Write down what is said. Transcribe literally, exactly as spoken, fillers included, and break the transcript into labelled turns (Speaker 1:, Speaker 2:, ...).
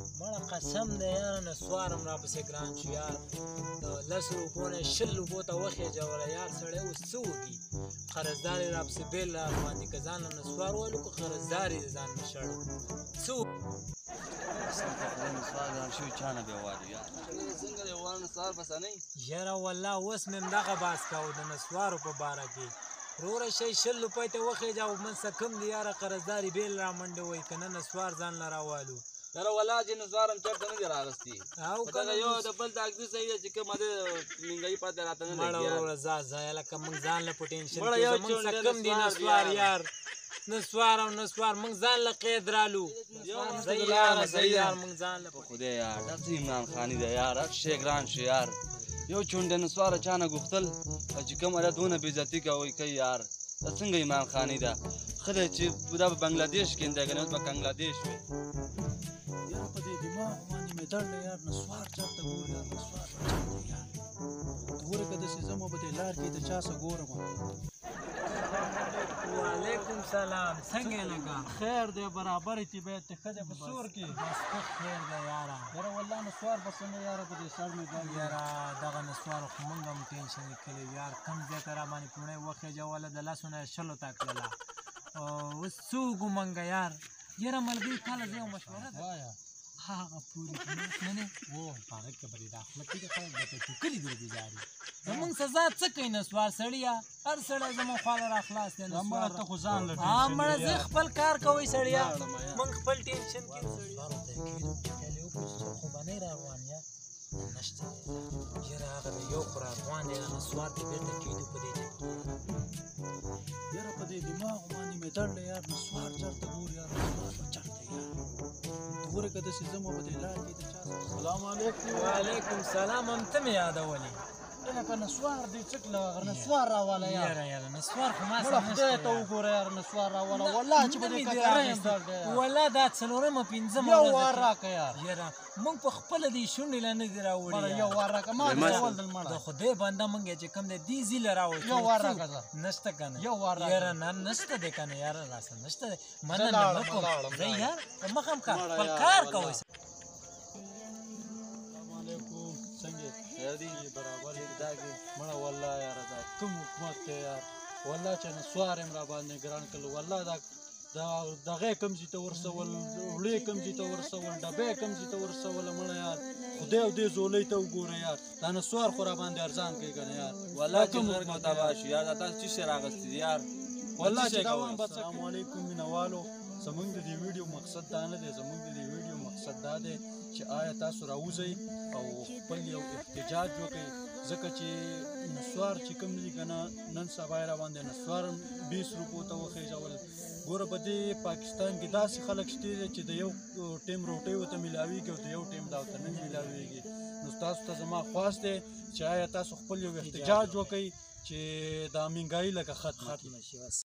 Speaker 1: مړه قسم دی یاره نسوار هم راپسې ګران شو یار د لس روپو نه شل روپو ته وخېجوله یار سړی اوس څه وکړي قرضدار یې راپسې بېل را روان دي که ځان له نسوار والو که قرضدار یې ځان نه شړو څه یاره والله اوس مې همدغه بحث کوو د نسوارو په باره کې وروره شی شل روپۍ ته وخېجه من څه کم دي یاره قرضدار یې بېل را منډه وایي که نه نسوار ځان له راوالو
Speaker 2: یاره والله چې نسوار هم چېرته نه دي راغستي دغه یو د بل تقدیر صحیح ده چې کومه ده مهنګایي پاتې راته نه لګي
Speaker 1: مړه وروره ځه ځه لکه موږ ځان له په ټینشن کې زموږ څه کم دي نسوار یار نسوار او نسوار موږ ځان له قید رالو صحیح یاره صحیح یار موږ ځان له
Speaker 2: خدای یار دا څه عمران خاني ده یار هر شی ګران شو یار یو چونډه نسواره چا نه غوښتل چې کوم هلته دونه بېعزتي کوي کوي یار دا څنګه عمران خاني ده ښه دی چې دا په بنګلادیش کې دی که نه اوس به بنګلادیش وي
Speaker 3: یاره په دې دماغ باندې مې درد دی یار نسوار چېرته ګوري یار نسوار به چېرته یار ته ګوره که داسې ځم په دې لار کې د چا څه ګورم
Speaker 1: وعلیکم سلام څنګه یې لکه
Speaker 3: خیر دی برابر یې طبیعت دی ښه دی په سور کې
Speaker 1: بس ښه خیر دی یاره
Speaker 3: یاره والله نسوار به څه نه یاره په دې سر مې ګل
Speaker 1: یاره دغه نسوارو خو موږ هم ټینشن یې کړی یار کوم ځای ته راباندې پوڼۍ وخېجوله د لسو نه شلو ته کړله اوس څه وکړو موږ یار یاره ملګري کله زه یو مشوره ده
Speaker 3: وایه
Speaker 1: هغه پورې نه او هغه کې به دې دا خوله کې خلک به ته ټوکلي در ګزاري زمونږ سزا څه کوي نسوار سړیه هر سړی زموږ خواله را خلاص دی
Speaker 3: مړه ته خو ځان له
Speaker 1: ها مړه زه خپل کار کوئ سړیه موږ خپل ټینشن کې خو به نه روان یا نشته یاره هغه د یو خو را روان دی نسوار دې بېرته کېدو په دې
Speaker 3: یاره په دې دماغ باندې مې درد دی یار نسوار چېرته ګوري یار نسوار به چېرته یار ته ګوره که داسې ځم په دې لار کې د چا سلام علیکم
Speaker 1: وعلیکم سلام هم ته مې یادولې
Speaker 3: لکه نسوار دی څټ له نسوار راواله یار
Speaker 1: یاره یاره نسوار خو ما
Speaker 3: مړه خدای ته وګوره یار نسوار راواله والله چې په دې ککره یم درد دی
Speaker 1: والله دا څلورمه پنځمه
Speaker 3: یو وار راکړه یار
Speaker 1: یاره موږ په خپله دې شونډې لا نه دي راوړي
Speaker 3: مړه یو وار راکړه ما دې ډول دل مړه
Speaker 1: د خدای بنده موږ چې کوم دی دې زیله راوړي
Speaker 3: یو وار راکړه
Speaker 1: نشته که نه
Speaker 3: یو وار
Speaker 1: یاره نه نشته دی که نه یاره راسه نشته دی مننه نه کوم زه یار په مخ هم کار خپل کار کوئ
Speaker 3: برابر یې دا کې مړه والله یاره دا کوم حکومت دی یار والله چې نسوار یم را باندې ګران کړل والله دا دا دغه کم ځای ته ورسول وړې کم ځای ته ورسول ډبې کم ځای ته ورسوله مړه یار خدای او دې زولۍ ته وګوره یار دا نسوار خو را باندې ارزان کوي که نه یار
Speaker 2: والله چې مرګ مو تباه شو یار دا تاسو څه شی راغستي دي یار
Speaker 3: والله چې دا وایم السلام علیکم مینهوالو زمونږ د دې ویډیو مقصد دا نه دی زمونږ د دې ویډیو مقصد دا دی چې آیا تاسو راوځئ او خپل یو احتجاج وکړئ ځکه چې نسوار چې کوم دي که نه نن سبا یې را باندې نسوار بیس روپو ته وخېژول ګوره په دې پاکستان کې داسې خلک شته دي چې د یو ټیم روټۍ ورته میلاویږي او د یو ټیم دا ورته نه میلاویږي نو تاسو ته زما خواست دی چې آیا تاسو خپل یو احتجاج وکړئ چې دا مهنګایي لکه ختمه شي